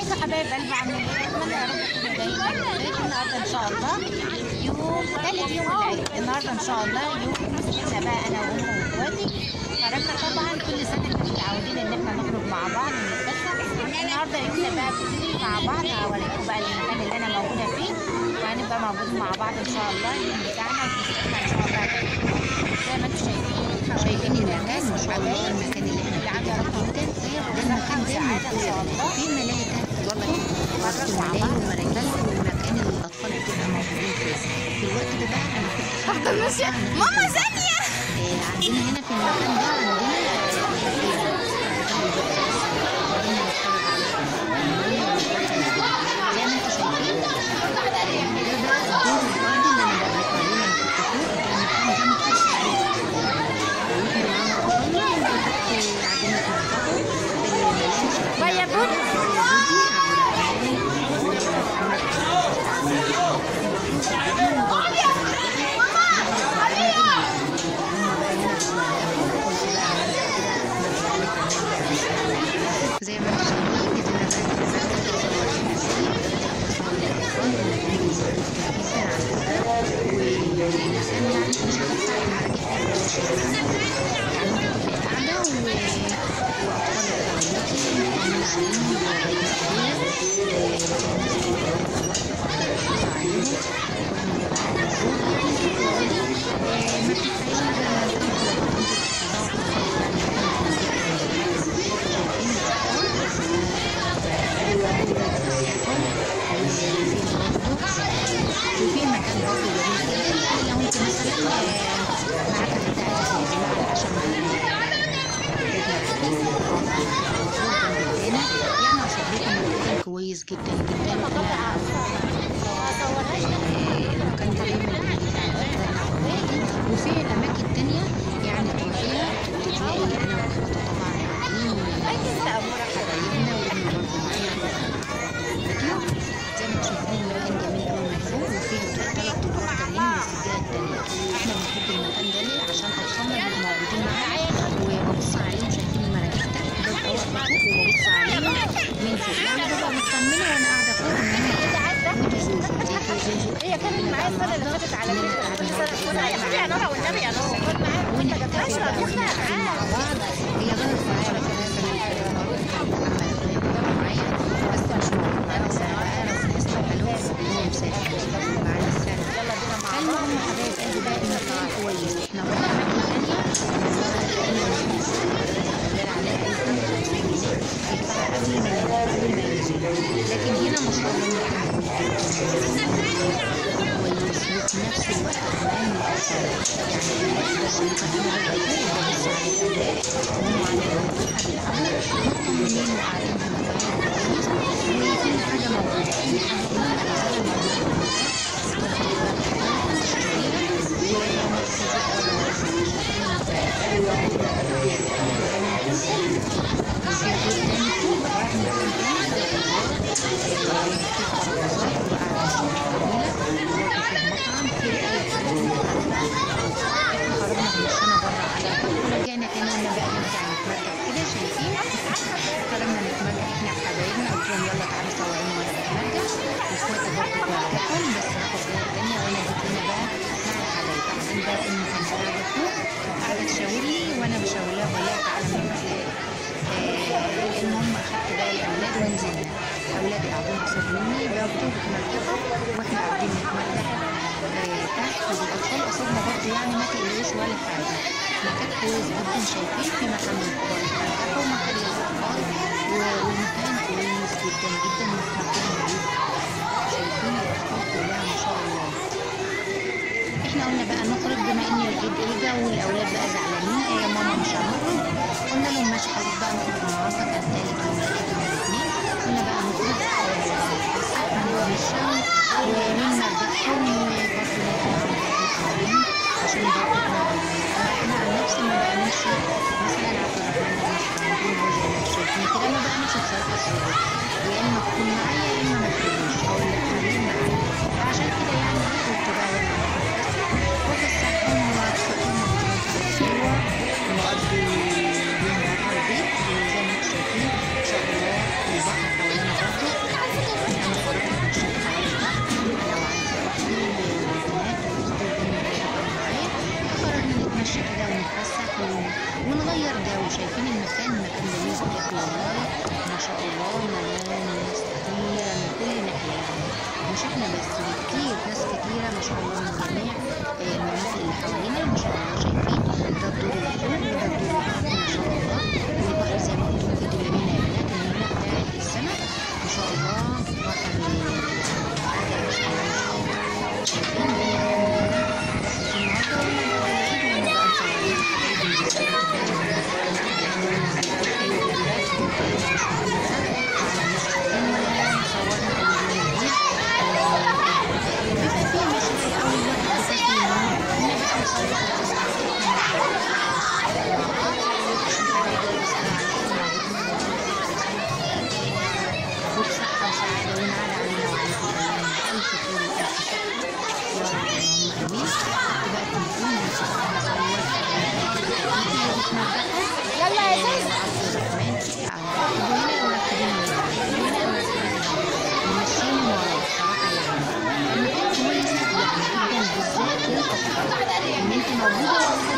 ازيكم يا حبايب قلبي، عاملين ايه؟ اتمنى يا رب تكونوا دايما بخير. النهارده ان شاء الله يوم ثالث يوم العيد. النهارده ان شاء الله يوم صحينا بقى انا وامي واخواتي. خرجنا طبعا كل سنه احنا متعودين ان احنا نخرج مع بعض ونتفسح. النهارده يومنا بقى بنبتدي مع بعض. هوريكم بقى المكان اللي انا موجوده فيه، وهنبقى موجودين مع بعض ان شاء الله اليوم بتاعنا وفسحتنا ان شاء الله هتعجبكم. زي ما انتم شايفين المكان والحبايب المكان اللي احنا يعني يا رب جدا. ده المكان سعاده ان شاء الله. في ملاهي والله ملاهي ومراجيح والمكان اللي الاطفال بتبقى موجودين فيه. في الوقت ده بقى انا كنت افضل ماشيه ماما ثانيه. عندنا هنا في المكان ده زي ما انتم وفي مكان برضه جميل جدا لو انت مثلا معاك بتاعتك الجماعة عشان يعني اصدقكم مكان كويس جدا جدا. المكان قريب من النادي بتاعنا وفي الاماكن تانية يعني تروحيها تلاقي انا واخواتي طبعا قاعدين حبايبنا وابني برضه معايا زي ما تشوفين المكان جميل قوي من فوق وفيه 3 ادوار تانيين وفي الجهه التانية. احنا بنحب المكان ده ليه؟ عشان اطفالنا بيبقوا موجودين معانا وببص عليهم شايفين المراجيح تحت ببقى واقفه فوق وببص عليهم من فوق يعني ببقى مطمنه وانا قاعده فوق ان انا ودي زوزو هي كانت معايا السنه اللي فاتت على كل سنه تكونها يا حبيبي يا نورا والنبي يا نورا خد معايا ونحتفل بقى ونلعب مع بعض. هي غلط معايا كمان السنه اللي فاتت عملت معايا بس مش موجود انا لسه بقالهم يوم مسافر معانا السنه. المهم يا حبايب قلبي بقى المكان كويس. احنا رحنا اماكن تانية لكن هنا ما شاء الله المكان كويس وفي نفس الوقت كمان يعني بس المكان هيبقى فيه وببص على الاولاد وهم على بيلعبوا مطمنين وقاعدين في مكان كويس وكل حاجه موجوده. اي حاجه انت عايزاها موجوده رجعنا تاني وانا بقى نرجع نتمرجح كده شايفين خرجنا نتمرجح احنا وحبايبنا قلت لهم يلا تعالوا صوروني وانا بتمرجح واخواتي برضه بوعدكم بس هاخد جوه تانية وانا جيت هنا بقى مع الحبايب. بعدين بقى امي كانت قاعده فوق قاعده تشاور لي وانا بشاور لها بقول لها تعالى نروح. المهم اخدت بقى الاولاد ونزلنا. اولادي قاعدين قصاد مني برضه بيتمرجحوا واحنا قاعدين نتمرجح تحت والاطفال قصادنا برضه يعني ما تقلقوش ولا حاجه. مكان كويس جدا شايفين في مكان للكبار يتمرجحوا ومكان للاطفال والمكان كويس جدا جدا وفي مكان نضيف. شايفين الاطفال كلها ما شاء الله. احنا قلنا بقى نخرج بما ان العيد اجا والاولاد بقى زعلانين يا ماما مش هنخرج. قلنا لهم ماشي خلاص بقى نخرج النهارده كان تالت يوم العيد يوم الاثنين. قلنا بقى نخرج ونتمشى ونرجعهم وبرضه نتعامل مع عشان برضه انا عن نفسي ما بعملش مثلا عبد الرحمن مش موجود زي ما انتم شايفين كده ما بعملش بصراحه الصور يا اما تكون معايا يا اما ما تكونش او الاثنين معايا. عشان كده يعني قلت بقى يلا وفسحهم وأخدهم ونقضي يوم بره البيت وزي ما انتم شايفين ان شاء الله ناس كتيرة من كل ناحية يعني، مش احنا بس، كتير ناس كتيرة ما شاء الله من جميع المناطق اللي حوالينا ما شاء الله. شايفين ده الدور اللي فوق وده الدور اللي تحت ما شاء الله. والبحر زي ما قلت لكم في اليمين يا بنات المينا بتاعت السمك ما شاء الله. بحر حاجة ما شاء الله ما شاء الله. شايفين الدنيا النهارده قلنا بقى العيد وانا بقى مصورين وبصحة وسعادة ونعاد علينا وعليكم أيام ألف خير وألف شكر يا رب اللهم آمين. بقى التليفون نمسك نصور يلا يا زيزو عبد الرحمن هنا مرتبين وماشيين ورا بصراحة يعني المكان كويس يعني جدا بالذات للأطفال إن أنت موجودة